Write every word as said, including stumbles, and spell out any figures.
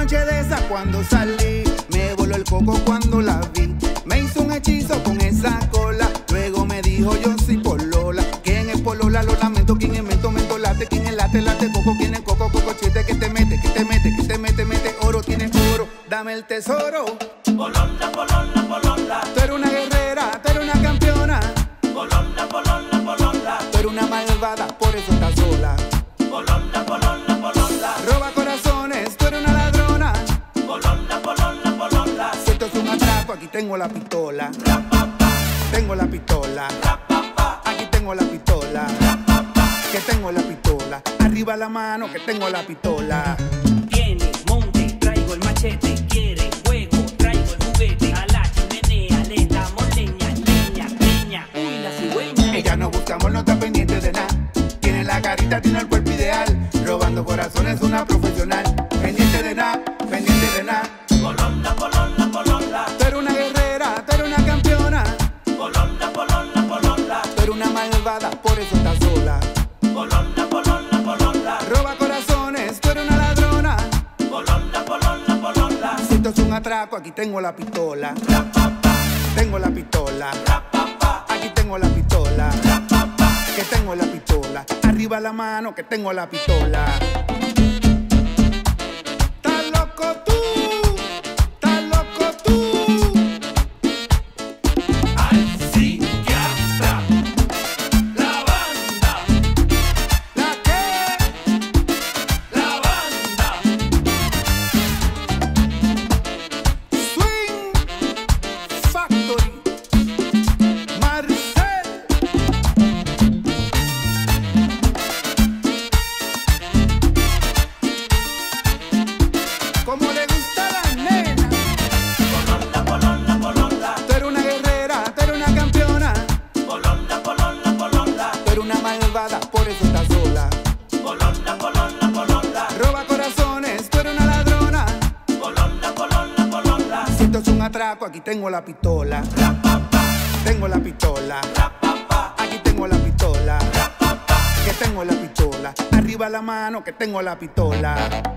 noche de esa cuando salí, me voló el coco cuando la vi. Me hizo un hechizo con esa cola, luego me dijo yo soy Polola. ¿Quién es Polola? Lo lamento. ¿Quién es mento? Mento late. ¿Quién es late? Late coco. ¿Quién es coco? Coco chiste que te mete, que te mete, que te mete, mete oro. Tienes oro, dame el tesoro. Polola, Polola, Polola. Tú eres una guerrera, tú eres una campeona. Polola, Polola, Polola. Tú eres una malvada, por eso estás sola. Polola, Polola, Polola. Roba corazones, tú eres una ladrona. Polola, Polola, Polola. Si esto es un atraco, aquí tengo la pistola. Rapapa, Tengo la pistola. rapapa, Aquí tengo la pistola. rapapa. Que tengo la pistola. Arriba la mano, que tengo la pistola. Viene, monte, traigo el machete. Quiere juego, traigo el juguete. A la chimenea le damos leña, leña, leña. Uy, la cigüeña. Ella no busca amor, no está pendiente de nada. Tiene la carita, tiene el cuerpo ideal. Robando corazones, una profesional. Pendiente de nada, pendiente de nada. Polola, Polola, Polola. Tú eres una guerrera, tú eres una campeona. Polola, Polola, Polola. Tú eres una malvada, por eso estás sola. Polola, Polola, Polola. Roba corazones, tú eres una ladrona. Polola, Polola, Polola. Si esto es un atraco, aquí tengo la pistola. Rapapa, Tengo la pistola. rapapa, Aquí tengo la pistola. rapapa. Que tengo la pistola. Arriba la mano, que tengo la pistola. ¿Estás loco tú? ¿Estás loco tú? Al psiquiatra, la banda, ¿La qué? la banda. Swing Factory. Marcel. Como le gusta a la nena. Polola, Polola, Polola. Tú eres una guerrera, tú eres una campeona. Polola, Polola, Polola. Tú eres una malvada, por eso estás sola. Polola, Polola, Polola. Roba corazones, tú eres una ladrona. Polola, Polola, Polola. Si esto es un atraco, aquí tengo la pistola. Rapapa, Tengo la pistola. rapapa, Aquí tengo la pistola. rapapa. Que tengo la pistola. Arriba la mano, que tengo la pistola.